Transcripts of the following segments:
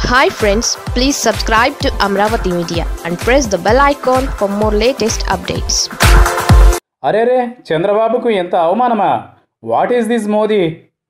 Hi friends, please subscribe to Amravati Media and press the bell icon for more latest updates. అరే రే చంద్రబాబుకు ఎంత అవమానమా. What is this Modi.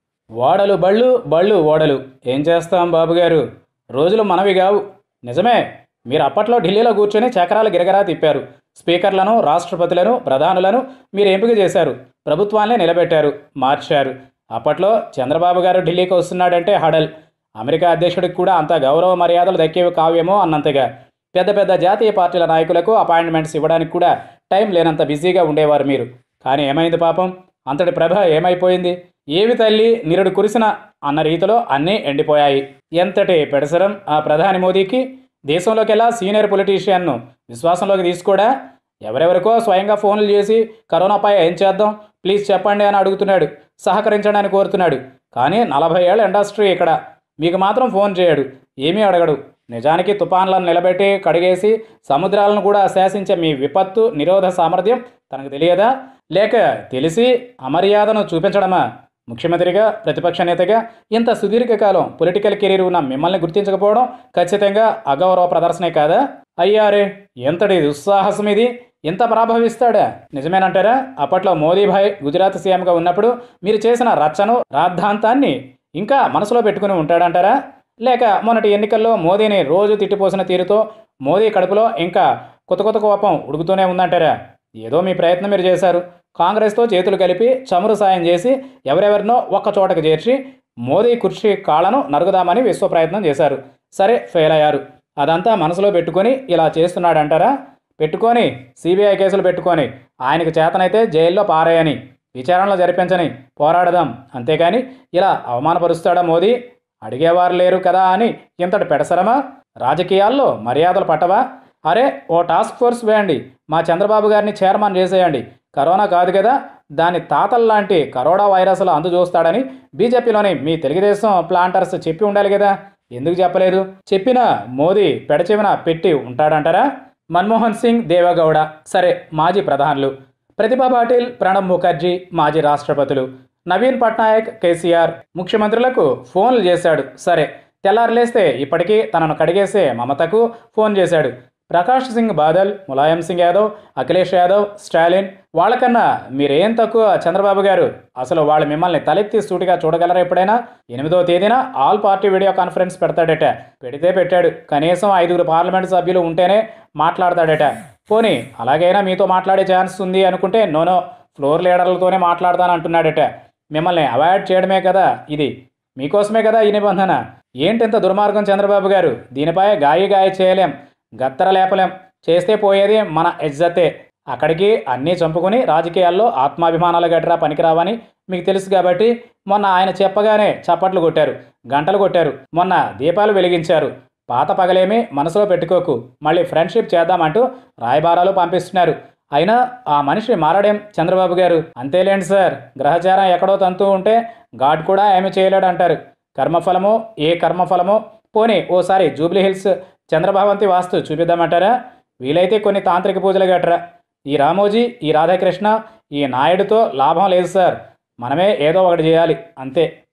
ఓడలు బళ్ళు బళ్ళు ఓడలు. ఏం చేస్తాం బాబు గారు, రోజులు మనవి కావు. నిజమే, మీరు అప్పట్లో ఢిల్లీలో కూర్చొని చక్రాలు గిరగరా తిప్పారు. స్పీకర్లను, రాష్ట్రపతులను, ప్రధానులను మీరు ఎంపిక చేశారు. ప్రభుత్వాన్నే నిలబెట్టారు, మార్చారు. అప్పట్లో చంద్రబాబు గారు ఢిల్లీకి వస్తున్నాడంటే హడల్. అమెరికా అధ్యక్షుడికి కూడా అంత గౌరవ మర్యాదలు దక్కేవి కావేమో అన్నంతగా. పెద్ద పెద్ద జాతీయ పార్టీల నాయకులకు అపాయింట్మెంట్స్ ఇవ్వడానికి కూడా టైం లేనంత బిజీగా ఉండేవారు మీరు. కానీ ఏమైంది పాపం, అంతటి ప్రభ ఏమైపోయింది. ఏవి తల్లి నిరుడు కురిసిన అన్న రీతిలో అన్నీ ఎండిపోయాయి. ఎంతటి పెడసరం ఆ ప్రధాని మోదీకి. దేశంలోకెల్లా సీనియర్ పొలిటీషియన్ను విశ్వాసంలోకి తీసుకోడా. ఎవరెవరికో స్వయంగా ఫోన్లు చేసి కరోనాపై ఏం చేద్దాం ప్లీజ్ చెప్పండి అని అడుగుతున్నాడు, సహకరించడానికి కోరుతున్నాడు. కానీ 40 ఏళ్ల ఇండస్ట్రీ ఇక్కడ. మీకు మాత్రం ఫోన్ చేయడు, ఏమీ అడగడు. నిజానికి తుఫాన్లను నిలబెట్టి కడిగేసి సముద్రాలను కూడా శాసించే మీ విపత్తు నిరోధ సామర్థ్యం తనకు తెలియదా? లేక తెలిసి అమర్యాదను చూపించడమా? ముఖ్యమంత్రిగా, ప్రతిపక్ష నేతగా ఇంత సుదీర్ఘకాలం పొలిటికల్ కెరీర్ ఉన్న మిమ్మల్ని గుర్తించకపోవడం ఖచ్చితంగా అగౌరవ ప్రదర్శనే కాదా? అయ్యారే, ఎంతటి దుస్సాహసం ఇది. ఎంత ప్రభావిస్తాడా? నిజమేనంటారా? అప్పట్లో మోదీభాయ్ గుజరాత్ సీఎంగా ఉన్నప్పుడు మీరు చేసిన రచ్చను, రాద్ధాంతాన్ని ఇంకా మనసులో పెట్టుకుని ఉంటాడంటారా? లేక మొన్నటి ఎన్నికల్లో మోదీని రోజు తిట్టిపోసిన తీరుతో మోదీ కడుపులో ఇంకా కొత్త కొత్త కోపం ఉడుకుతూనే ఉందంటారా? ఏదో మీ ప్రయత్నం మీరు చేశారు. కాంగ్రెస్తో చేతులు కలిపి చమురు సాయం చేసి ఎవరెవరినో ఒక్క చోటకు చేర్చి మోదీ కుర్చీ కాళ్లను నరుగుదామని విశ్వ ప్రయత్నం చేశారు. సరే, ఫెయిల్ అయ్యారు. అదంతా మనసులో పెట్టుకొని ఇలా చేస్తున్నాడంటారా? పెట్టుకొని సిబిఐ కేసులు పెట్టుకొని ఆయనకు చేతనైతే జైల్లో పారేయని, విచారణలో జరిపించని పోరాడదాం. అంతేకాని ఇలా అవమానపరుస్తాడా మోదీ? అడిగేవారు లేరు కదా అని ఇంతటి పెడసరమా? రాజకీయాల్లో మర్యాదలు పట్టవా? అరే, ఓ టాస్క్ ఫోర్స్ వేయండి, మా చంద్రబాబు గారిని చైర్మన్ చేసేయండి. కరోనా కాదు కదా, దాని తాతల్లాంటి కరోనా వైరస్లు అందుచూస్తాడని బీజేపీలోని మీ తెలుగుదేశం ప్లాంటర్స్ చెప్పి ఉండాలి కదా. ఎందుకు చెప్పలేదు? చెప్పినా మోదీ పెడచెవిన పెట్టి ఉంటాడంటారా? మన్మోహన్ సింగ్, దేవగౌడ సరే మాజీ ప్రధానులు, ప్రతిభా పాటిల్, ప్రణబ్ ముఖర్జీ మాజీ రాష్ట్రపతులు, నవీన్ పట్నాయక్, కేసీఆర్ ముఖ్యమంత్రులకు ఫోన్లు చేశాడు. సరే, తెల్లారులేస్తే ఇప్పటికీ తనను కడిగేసే మమతకు ఫోన్ చేశాడు. ప్రకాష్ సింగ్ బాదల్, ములాయం సింగ్ యాదవ్, అఖిలేష్ యాదవ్, స్టాలిన్ వాళ్ళకన్నా మీరేం తక్కువ చంద్రబాబు గారు? అసలు వాళ్ళు మిమ్మల్ని తలెత్తి సూటిగా చూడగలరా ఎప్పుడైనా? 8వ తేదీన ఆల్ పార్టీ వీడియో కాన్ఫరెన్స్ పెడతాడట. పెడితే పెట్టాడు, కనీసం 5 పార్లమెంటు సభ్యులు ఉంటేనే మాట్లాడతాడట. పోనీ అలాగైనా మీతో మాట్లాడే ఛాన్స్ ఉంది అనుకుంటే నోనో, ఫ్లోర్ లీడర్లతోనే మాట్లాడతానంటున్నాడట. మిమ్మల్ని అవాయిడ్ చేయడమే కదా ఇది, మీకోసమే కదా ఈ నిబంధన. ఏంటింత దుర్మార్గం చంద్రబాబు గారు? దీనిపై గాయి చేయలేం, గత్తర లేపలేం. చేస్తే పోయేది మన ఇజ్జతే. అక్కడికి అన్నీ చంపుకుని రాజకీయాల్లో ఆత్మాభిమానాలు గట్రా పనికిరావని మీకు తెలుసు కాబట్టి మొన్న ఆయన చెప్పగానే చప్పట్లు కొట్టారు, గంటలు కొట్టారు, మొన్న దీపాలు వెలిగించారు. పాత పగలేమీ మనసులో పెట్టుకోకు, మళ్ళీ ఫ్రెండ్షిప్ చేద్దామంటూ రాయబారాలు పంపిస్తున్నారు. అయినా ఆ మనిషి మారడేం చంద్రబాబు గారు? అంతేలేండి సార్, గ్రహచారం ఎక్కడో తంతూ ఉంటే గాడ్ కూడా ఏమి చేయలేడు అంటారు. కర్మఫలమో ఏ కర్మఫలమో. పోనీ ఓసారి జూబ్లీ హిల్స్ చంద్రభావంతి వాస్తు చూపిద్దామంటారా? వీలైతే కొన్ని తాంత్రిక పూజలు గట్రా. ఈ రామోజీ, ఈ రాధాకృష్ణ, ఈ నాయుడుతో లాభం లేదు సార్. మనమే ఏదో ఒకటి చేయాలి అంతే.